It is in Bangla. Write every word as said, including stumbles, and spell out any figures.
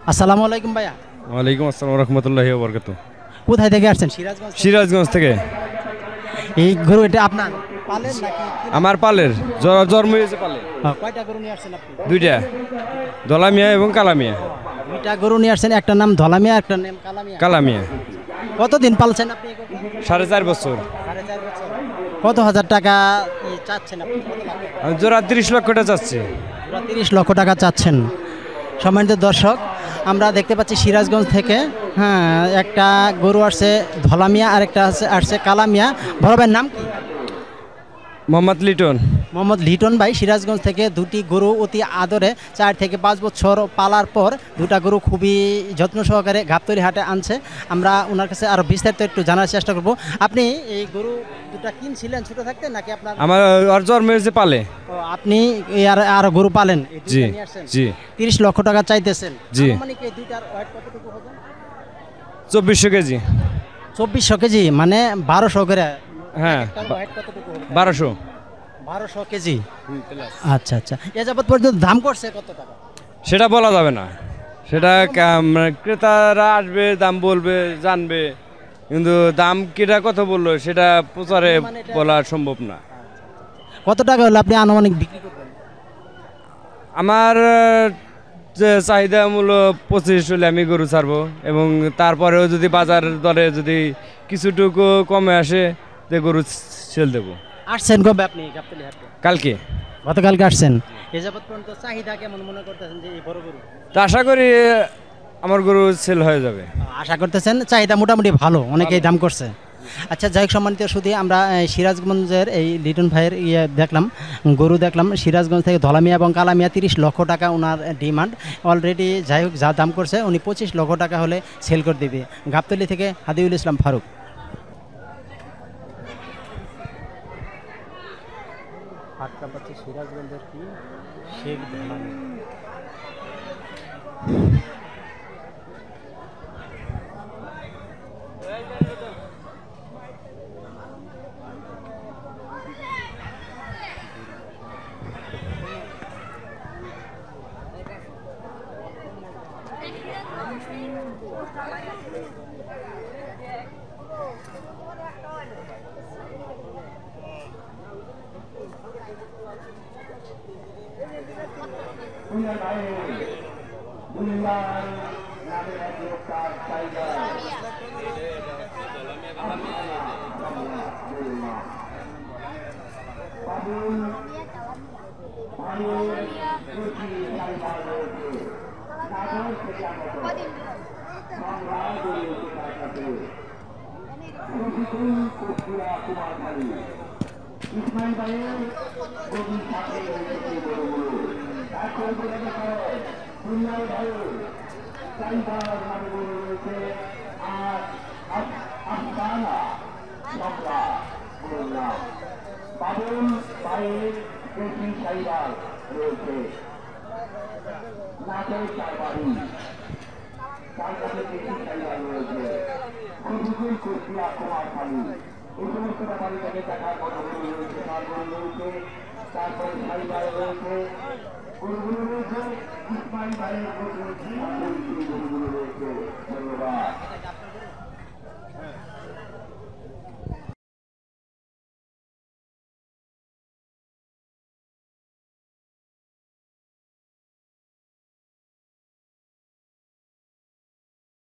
আসসালামু আলাইকুম ভাইয়া। ওয়ালাইকুম আসসালাম রহমতুল্লাহি ওয়া বারাকাতুহু। কোথায় থেকে আসছেন? সিরাজগঞ্জ থেকে? সিরাজগঞ্জ থেকে। এই গরু এটা আপনার পালেন নাকি কিনা? আমার পালের জ- জন্ম হয়েছে পালে। হ্যাঁ, কয়টা গরু নিয়ে আসছেন আপনি? দুইটা, দলামিয়া এবং কালামিয়া। দুইটা গরু নিয়ে আসছেন, একটা নাম ধলামিয়া, একটা নাম কালামিয়া। কালামিয়া কতদিন পালছেন আপনি এই গরু? সাড়ে চার বছর। সাড়ে চার বছর। কত হাজার টাকা ই চাচ্ছেন আপনি? কত লাখ টাকা? আমি জোড়া তিরিশ লক্ষটা চাচ্ছি। পুরো তিরিশ লক্ষ টাকা চাচ্ছেন। সম্মানিত দর্শক, আমরা দেখতে পাচ্ছি সিরাজগঞ্জ থেকে হ্যাঁ একটা গরু আসছে ধলামিয়া আর একটা আছে আসছে কালামিয়া। বড় ভাইয়ের নাম কি? মোহাম্মদ লিটন। মোহাম্মদ লিটন ভাই সিরাজগঞ্জ থেকে দুটি গরু অতি আদরে চার থেকে পাঁচ বছর পালার পর দুটা গরু খুবই যত্ন সহকারে গাবতলী হাটে আনছে। আমরা ওনার কাছে আরও বিস্তারিত একটু জানার চেষ্টা করব। আপনি এই গরু দুটা কিনছিলেন ছোটো থাকতে নাকি আপনার? আমার ওর জন্ম হয়েছে পালে। ও, আপনি এই আর আরো গরু পালেন? এই দুইটা জি নিয়ে আসছেন? জি তিরিশ লক্ষ টাকা চাইতেছেন। জি। আনুমানিক এই দুইটার ওয়েট কতটুকু হবে? চব্বিশশো কেজি। চব্বিশশো কেজি মানে বারোশো করে। হ্যাঁ, একটার weight কতটুকু হবে? বারোশো। বারোশো কেজি। আচ্ছা আচ্ছা, এ যাবৎ পর্যন্ত দাম করছে কত টাকা? সেটা বলা যাবে না, সেটা কা- মানে ক্রেতারা আসবে, দাম বলবে, জানবে, কিন্তু দাম কিটা কত বললো সেটা প্রচারে মানে এটা- বলা সম্ভব না। কত টাকা হলে আপনি আনুমানিক বিক্রি করবেন? আমার আহ, যে চাহিদা মূল্য পঁচিশ হলে আমি গরু ছাড়বো, এবং তারপরেও যদি বাজার দরে যদি কিছুটুকু কমে আসে যে গরু সেল দেবো। আসছেন কবে আপনি গাবতলী হাটে? কালকে। গতকালকে আসছেন। এ যাবৎ পর্যন্ত চাহিদা কেমন মনে করতেছেন যে এই বড় গরু? তা আশা করি আমার গরু সেল হয়ে যাবে। আশা করতেছেন চাহিদা মোটামুটি ভালো, অনেকেই দাম করছে। আচ্ছা, যাই হোক সম্মানিত শুধু আমরা এই সিরাজগঞ্জের এই লিটন ভাইয়ের ইয়ে দেখলাম, গরু দেখলাম সিরাজগঞ্জ থেকে ধলামিয়া এবং কালামিয়া তিরিশ লক্ষ টাকা ওনার ডিমান্ড। অলরেডি যাই হোক যা দাম করছে উনি পঁচিশ লক্ষ টাকা হলে সেল করে দিবে। গাবতলী থেকে হাদিউল ইসলাম ফারুক। হাটটা পাচ্ছি সিরাজগঞ্জের কি শেখ ধলামিয়া।